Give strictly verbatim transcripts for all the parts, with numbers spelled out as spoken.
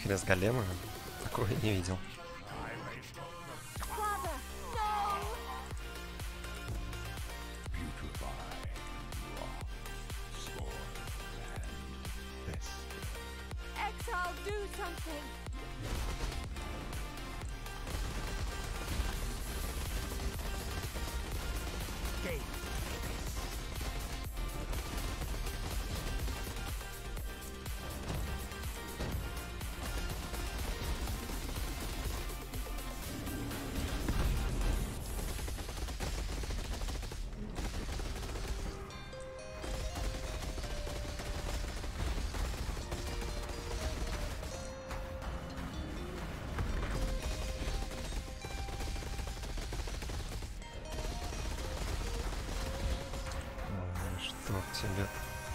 Хрест голема. Такого я не видел. Что к тебе?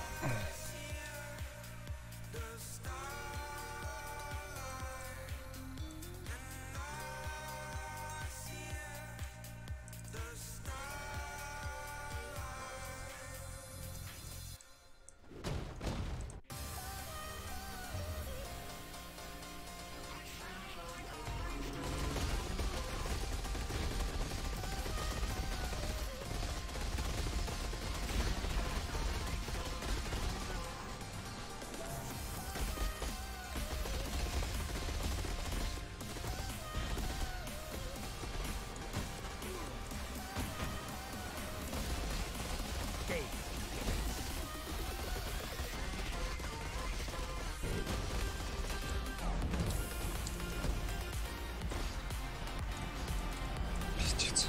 Пиздец.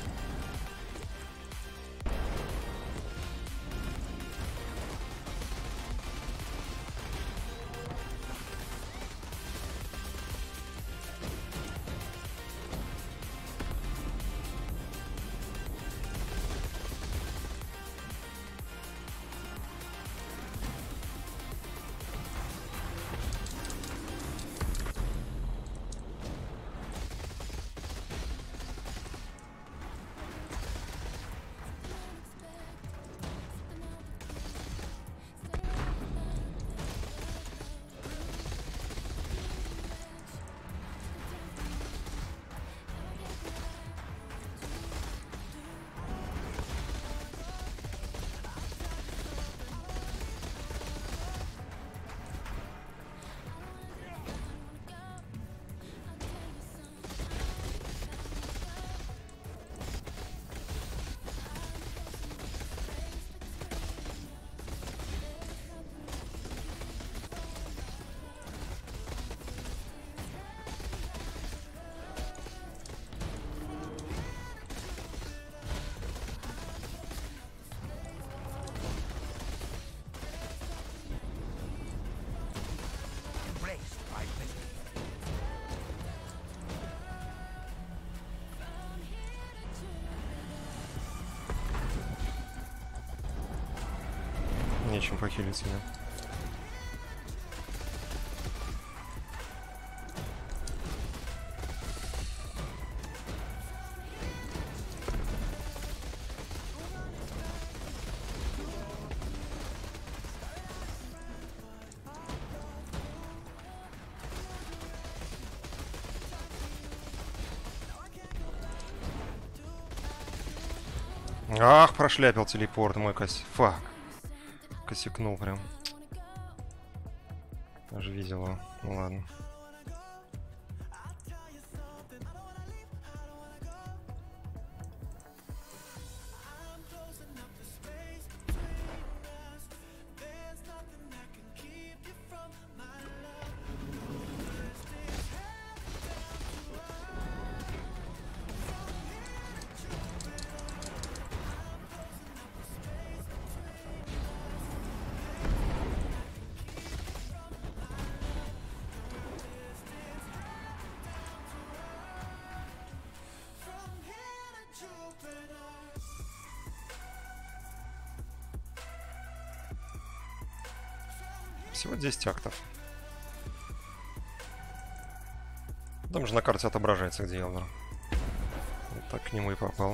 Нечем похилить себя. Ах, прошляпил телепорт мой кос... Фак. Косякнул прям. Даже видел его. Ну ладно. Всего десять актов. Там же на карте отображается, где Елдер. Вот так к нему и попал.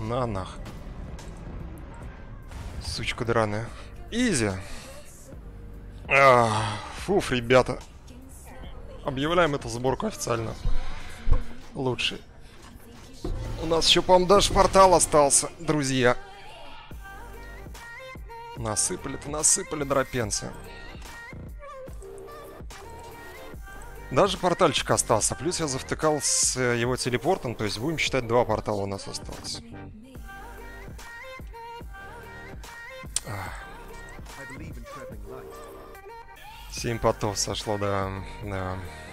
На нах. Сучка драная. Изи. Ах, фуф, ребята. Объявляем эту сборку официально лучший. У нас еще, по-моему, даже портал остался, друзья. Насыпали-то насыпали дропенцы. Даже портальчик остался. Плюс я завтыкал с его телепортом. То есть будем считать, два портала у нас осталось. Семь потов сошло, да. Да.